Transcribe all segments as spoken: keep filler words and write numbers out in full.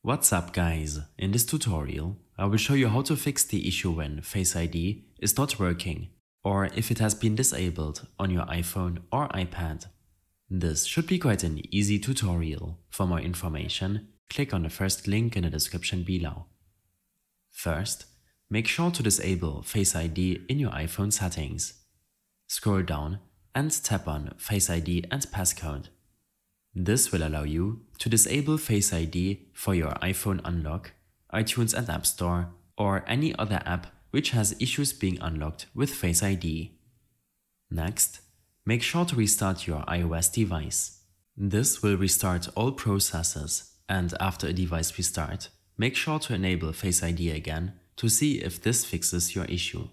What's up guys, in this tutorial I will show you how to fix the issue when Face I D is not working or if it has been disabled on your iPhone or iPad. This should be quite an easy tutorial. For more information, click on the first link in the description below. First, make sure to disable Face I D in your iPhone settings. Scroll down and tap on Face I D and passcode. This will allow you to disable Face I D for your iPhone Unlock, iTunes and App Store, or any other app which has issues being unlocked with Face I D. Next, make sure to restart your iOS device. This will restart all processes, and after a device restart, make sure to enable Face I D again to see if this fixes your issue.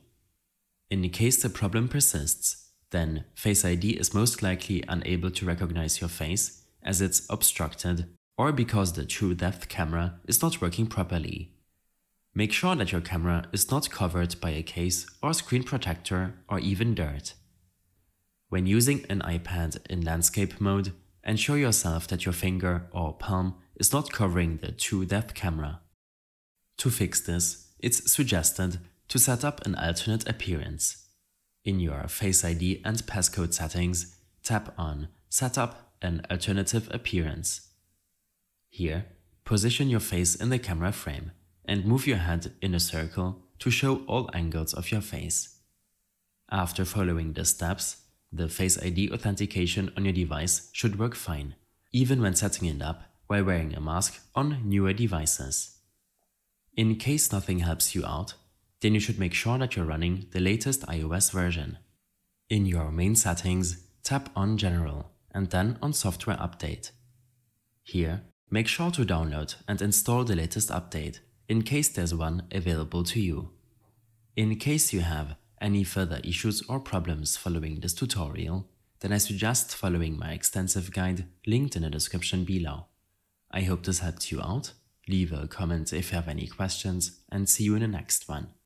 In case the problem persists, then Face I D is most likely unable to recognize your face as it's obstructed or because the true depth camera is not working properly. Make sure that your camera is not covered by a case or screen protector or even dirt. When using an iPad in landscape mode, ensure yourself that your finger or palm is not covering the true depth camera. To fix this, it's suggested to set up an alternate appearance. In your Face I D and passcode settings, tap on Set up an alternative appearance. Here, position your face in the camera frame and move your head in a circle to show all angles of your face. After following the steps, the Face I D authentication on your device should work fine, even when setting it up while wearing a mask on newer devices. In case nothing helps you out, then you should make sure that you're running the latest iOS version. In your main settings, tap on General and then on Software Update. Here, make sure to download and install the latest update in case there's one available to you. In case you have any further issues or problems following this tutorial, then I suggest following my extensive guide linked in the description below. I hope this helped you out. Leave a comment if you have any questions and see you in the next one.